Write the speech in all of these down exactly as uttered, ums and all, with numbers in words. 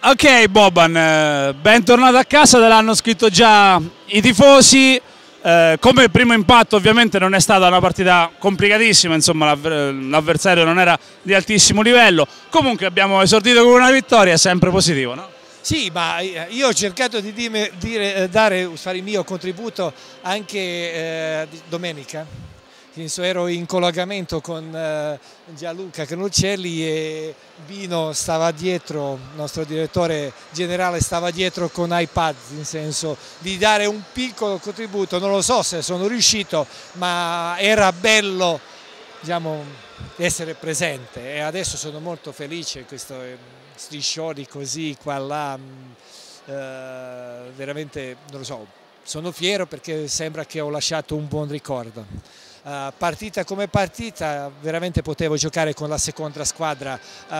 Ok Boban, eh, bentornato a casa, te l'hanno scritto già i tifosi. Eh, come primo impatto ovviamente non è stata una partita complicatissima, insomma l'avversario non era di altissimo livello, comunque abbiamo esordito con una vittoria, è sempre positivo, no? Sì, ma io ho cercato di dire, dire, dare, fare il mio contributo anche eh, domenica. Penso ero in collegamento con eh, Gianluca Canuccelli e Bino stava dietro, il nostro direttore generale stava dietro con iPad, in senso di dare un piccolo contributo. Non lo so se sono riuscito, ma era bello, diciamo, essere presente, e adesso sono molto felice di questi striscioni così qua là, eh, veramente non lo so, sono fiero perché sembra che ho lasciato un buon ricordo. Uh, partita come partita veramente potevo giocare con la seconda squadra, uh,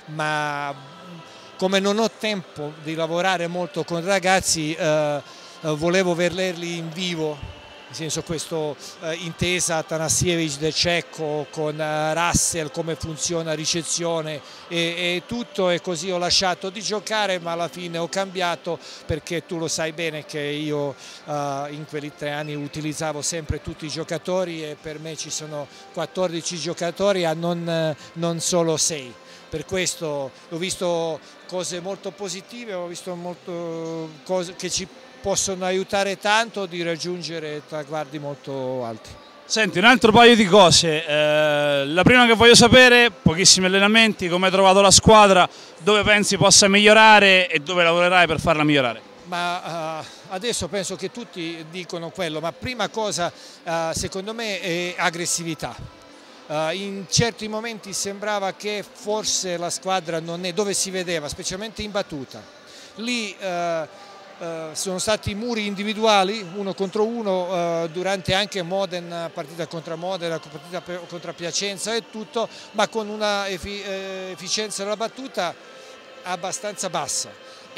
ma come non ho tempo di lavorare molto con i ragazzi, uh, uh, volevo vederli in vivo. Nel senso, questo eh, intesa Atanasiewicz del Cecco con eh, Russell, come funziona ricezione e, e tutto, e così ho lasciato di giocare, ma alla fine ho cambiato perché tu lo sai bene che io eh, in quei tre anni utilizzavo sempre tutti i giocatori e per me ci sono quattordici giocatori a non, eh, non solo sei. Per questo ho visto cose molto positive, ho visto molto cose che ci possono aiutare tanto di raggiungere traguardi molto alti. Senti, un altro paio di cose, eh, la prima che voglio sapere, pochissimi allenamenti, come hai trovato la squadra, dove pensi possa migliorare e dove lavorerai per farla migliorare? Ma uh, adesso penso che tutti dicono quello, ma prima cosa uh, secondo me è aggressività. Uh, in certi momenti sembrava che forse la squadra non è dove si vedeva, specialmente in battuta. Lì uh, Uh, sono stati muri individuali, uno contro uno, uh, durante anche Modena, partita contro Modena, partita contro Piacenza e tutto, ma con una efi eh, efficienza della battuta abbastanza bassa.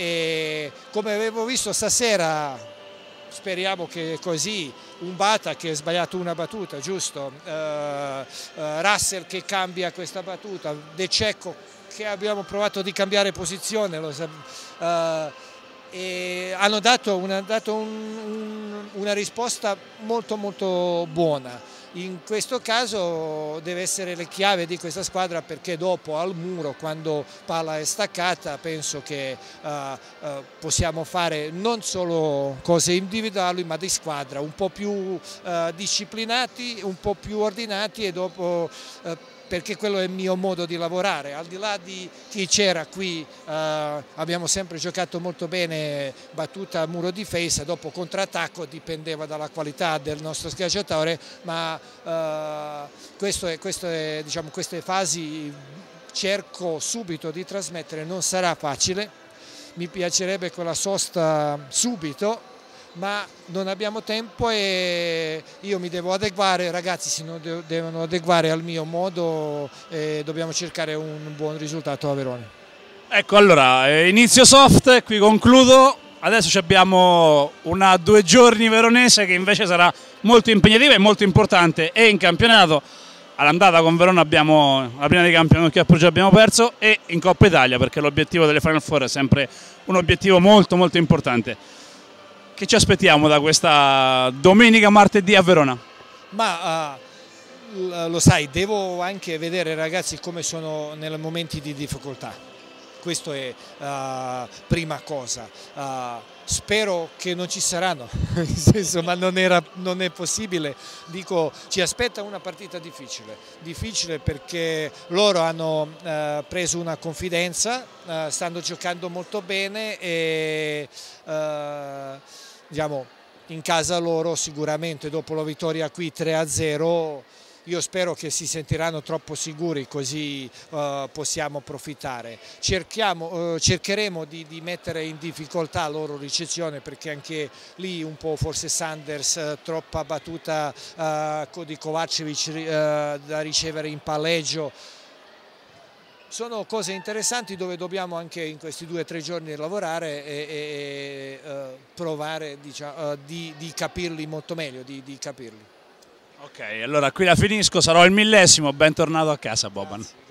E come avevo visto stasera, speriamo che così, un Bata che ha sbagliato una battuta, giusto? Uh, uh, Russell che cambia questa battuta, De Cecco che abbiamo provato di cambiare posizione, lo uh, e hanno dato, una, dato un, un, una risposta molto molto buona. In questo caso deve essere le chiavi di questa squadra, perché dopo al muro, quando palla è staccata, penso che uh, uh, possiamo fare non solo cose individuali ma di squadra, un po' più uh, disciplinati, un po' più ordinati, e dopo uh, perché quello è il mio modo di lavorare, al di là di chi c'era qui, eh, abbiamo sempre giocato molto bene, battuta muro difesa, dopo contrattacco dipendeva dalla qualità del nostro schiacciatore, ma eh, questo è, questo è, diciamo, queste fasi cerco subito di trasmettere, non sarà facile, mi piacerebbe quella sosta subito, ma non abbiamo tempo e io mi devo adeguare, i ragazzi si devono adeguare al mio modo e dobbiamo cercare un buon risultato a Verona. Ecco, allora, inizio soft, qui concludo, adesso abbiamo una due giorni veronese che invece sarà molto impegnativa e molto importante, e in campionato, all'andata con Verona abbiamo la prima di campionato che a Perugia abbiamo perso, e in Coppa Italia, perché l'obiettivo delle Final Four è sempre un obiettivo molto molto importante. Che ci aspettiamo da questa domenica, martedì a Verona? Ma uh, lo sai, devo anche vedere i ragazzi come sono nei momenti di difficoltà. Questo è uh, prima cosa. Uh, spero che non ci saranno, nel senso, ma non, era, non è possibile. Dico, ci aspetta una partita difficile, difficile perché loro hanno uh, preso una confidenza, uh, stanno giocando molto bene e uh, diciamo, in casa loro sicuramente dopo la vittoria qui tre a zero io spero che si sentiranno troppo sicuri, così uh, possiamo approfittare. Cerchiamo, uh, cercheremo di, di mettere in difficoltà la loro ricezione, perché anche lì un po' forse Sanders, uh, troppa battuta uh, di Kovacevic uh, da ricevere in palleggio. Sono cose interessanti dove dobbiamo anche in questi due o tre giorni lavorare e, e, e uh, provare, diciamo, uh, di, di capirli molto meglio. Di, di capirli. Ok, allora qui la finisco, sarò il millesimo, bentornato a casa Boban. Grazie.